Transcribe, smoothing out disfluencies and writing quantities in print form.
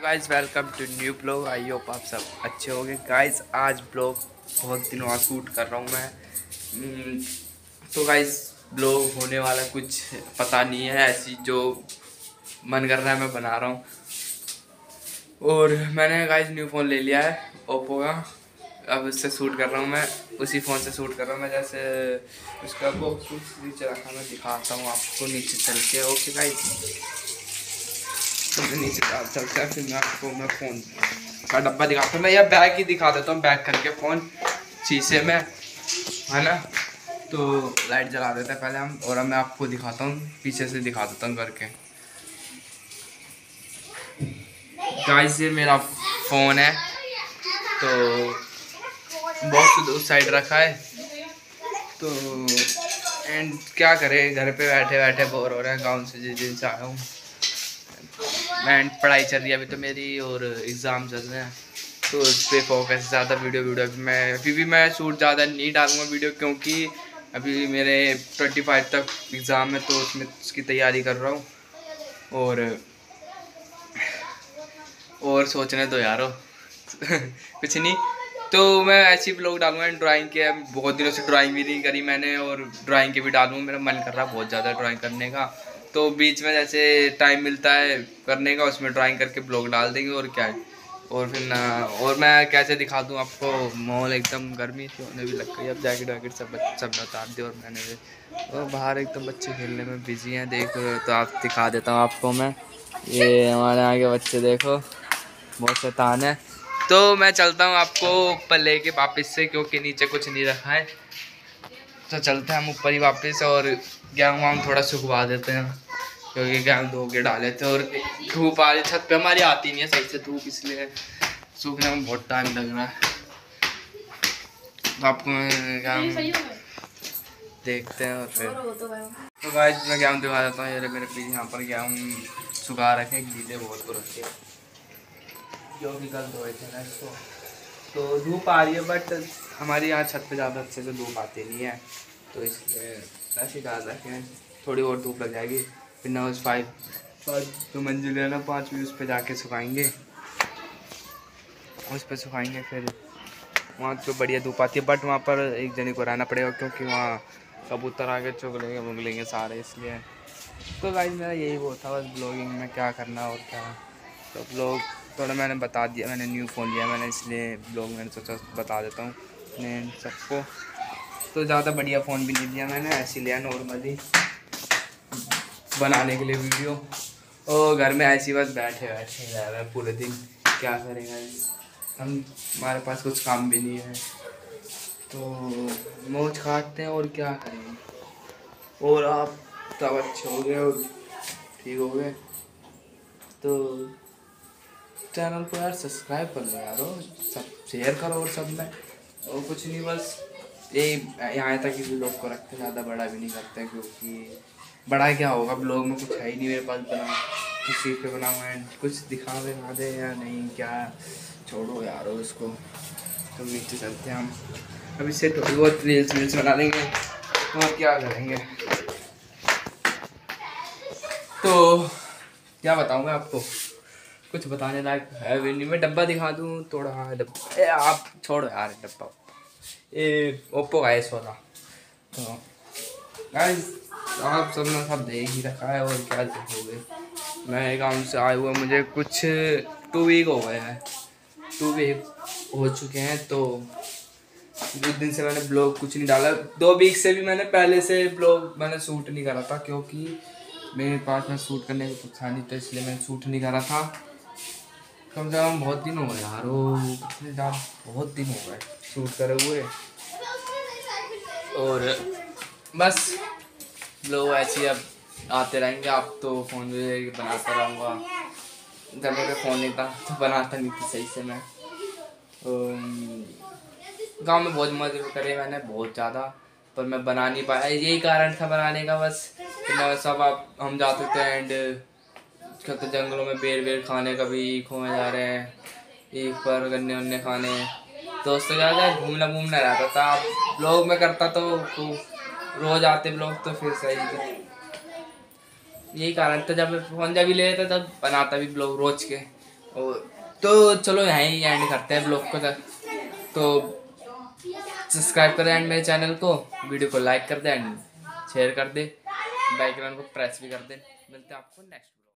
Guys welcome to new blog. I hope आप सब अच्छे होंगे। गाइज आज ब्लॉग बहुत दिनों बाद शूट कर रहा हूँ मैं। तो गाइज ब्लॉग होने वाला कुछ पता नहीं है, ऐसी जो मन कर रहा है मैं बना रहा हूँ। और मैंने गाइज न्यू फ़ोन ले लिया है ओप्पो का। अब उससे शूट कर रहा हूँ मैं, उसी फ़ोन से शूट कर रहा हूँ मैं। जैसे उसका बॉक्स नीचे रखा, मैं दिखाता हूँ आपको नीचे चल के। ओके गाइज, तो मैं नीचे चलता है, फिर मैं आपको फ़ोन का डब्बा दिखाता हूँ। मैं यह बैग ही दिखा देता हूँ, बैग करके फ़ोन शीशे में, है ना। तो लाइट जला देते हैं पहले हम, और अब मैं आपको दिखाता हूँ, पीछे से दिखा देता हूँ करके। गाइस ये मेरा फ़ोन है, तो बॉक्स उस साइड रखा है। तो एंड क्या करें, घर पे बैठे बैठे बोर हो रहे हैं। गाँव से जिस दिन से आया हूँ मैं, पढ़ाई चल रही है अभी तो मेरी, और एग्ज़ाम चल रहे हैं, तो उस पर फोकस ज़्यादा। वीडियो मैं अभी भी मैं शूट ज़्यादा नहीं डालूँगा वीडियो, क्योंकि अभी मेरे 25 तक एग्ज़ाम है, तो उसमें उसकी तैयारी कर रहा हूँ। और सोचने दो यारो कुछ नहीं। तो मैं ऐसी ब्लॉग डालूँगा ड्राइंग के। बहुत दिनों से ड्राइंग भी नहीं करी मैंने, और ड्राइंग के भी डालूँगा। मेरा मन कर रहा है बहुत ज़्यादा ड्राइंग करने का, तो बीच में जैसे टाइम मिलता है करने का, उसमें ड्राइंग करके ब्लॉग डाल देंगे। और क्या है, और फिर ना, और मैं कैसे दिखा दूँ आपको, मॉल एकदम गर्मी थी, होने भी लग गई। अब जैकेट वैकेट सब बता दिए, और मैंने भी, और बाहर एकदम बच्चे खेलने में बिजी हैं। देखो तो आप दिखा देता हूँ आपको मैं, ये हमारे आगे बच्चे देखो, बहुत शैतान है। तो मैं चलता हूँ आपको ऊपर लेके वापस से, क्योंकि नीचे कुछ नहीं रखा है। तो चलते हैं हम ऊपर ही वापस, और गेहूँ वाम थोड़ा सुखवा देते हैं, क्योंकि गेहूँ धो के डाले थे। और धूप आ रही छत पे हमारी, आती नहीं है सही से धूप, इसलिए सूखने में बहुत टाइम लग रहा है। तो आपको गेहूँ देखते हैं, और फिर तो गाइस मैं गेहूँ दिखा देता हूँ। ये मेरे पीछे यहाँ पर गेहूँ सुखा रखे, गीले बहुत हो रखे, जो भी कल धोए थे ना इसको। तो धूप आ रही है, बट हमारे यहाँ छत पे ज़्यादा अच्छे से धूप आती नहीं है, तो इसलिए ऐसे डाल रखे हैं। थोड़ी और धूप लग जाएगी, फिर ना उस पाइप जो मंजिल है ना 5वीं, उस पर जाके सुखाएंगे, उस पर सुखाएंगे। फिर वहाँ तो बढ़िया धूप आती है, बट वहाँ पर एक जने को रहना पड़ेगा, क्योंकि वहाँ कबूतर आके चुग लेंगे मुग लेंगे सारे, इसलिए। तो गाइस मेरा यही वो था बस, ब्लॉगिंग में क्या करना और क्या। तो ब्लॉग थोड़ा मैंने बता दिया, मैंने न्यू फ़ोन लिया मैंने, इसलिए ब्लॉग मैंने सोचा बता देता हूँ अपने सबको। तो ज़्यादा बढ़िया फ़ोन भी नहीं लिया मैंने, ऐसे लिया नॉर्मली बनाने के लिए वीडियो। और घर में ऐसी बस बैठे बैठे रह रहे पूरे दिन, क्या करेंगे हम, हमारे पास कुछ काम भी नहीं है, तो मौज काटते हैं, और क्या करेंगे। और आप तब अच्छे हो गए और ठीक हो गए, तो चैनल को यार सब्सक्राइब कर लो यार, और सब शेयर करो, और सब में। और कुछ नहीं, बस यही यहाँ तक ही ब्लॉग को रखते, ज़्यादा बड़ा भी नहीं करते, क्योंकि बड़ा क्या होगा, ब्लॉग में कुछ है ही नहीं मेरे पास बना, किसी पे बनाऊँ एंड कुछ दिखा दे या नहीं, क्या छोड़ो यार उसको। तो नीचे चलते हैं हम, अभी से थोड़ी बहुत रील्स बना लेंगे, और क्या करेंगे। तो क्या बताऊँ मैं आपको, कुछ बताने लायक है भी नहीं। मैं डब्बा दिखा दूँ थोड़ा, डब्बा आप छोड़ो यार डब्बा, ये ओप्पो का S16। तो गाइस आप सब ने सब देख ही रखा है, और क्या देखोगे। मैं गाँव से आए हुए मुझे कुछ 2 वीक हो गए हैं, 2 वीक हो चुके हैं। तो उस दिन से मैंने ब्लॉग कुछ नहीं डाला। 2 वीक से भी मैंने पहले से ब्लॉग मैंने शूट नहीं करा था, क्योंकि मेरे पास में शूट करने को कुछ था नहीं, तो इसलिए मैंने शूट नहीं करा था। कम से कम बहुत दिन हो गए यार, वो कितने ज़्यादा, बहुत दिन हो गए शूट करे हुए। और बस लोग ऐसे ही अब आते रहेंगे। आप तो फ़ोन भी बनाता रहूँगा, जब मेरे फ़ोन नहीं था तो बनाता नहीं था सही से मैं। गांव में बहुत मज़े करे मैंने, बहुत ज़्यादा, पर मैं बना नहीं पाया। यही कारण था बनाने का बस, कि मैं सब आप हम जाते थे एंड कहते जंगलों में बेर बेर खाने, कभी ईखों में जा रहे हैं, ईख पर गन्ने वन्ने खाने, दोस्तों के साथ घूमना रहता था। ब्लॉग में करता तो रोज़ आते ब्लॉग, तो फिर सही था। यही कारण था, जब मैं फ़ोन जब भी ले लेता तब बनाता भी ब्लॉग रोज के, और तो चलो यहाँ ही एंड करते हैं ब्लॉग को तक। तो सब्सक्राइब कर दे एंड मेरे चैनल को, वीडियो को लाइक कर दे एंड शेयर कर दे, बेल आइकन को प्रेस भी कर दे। मिलते हैं आपको नेक्स्ट।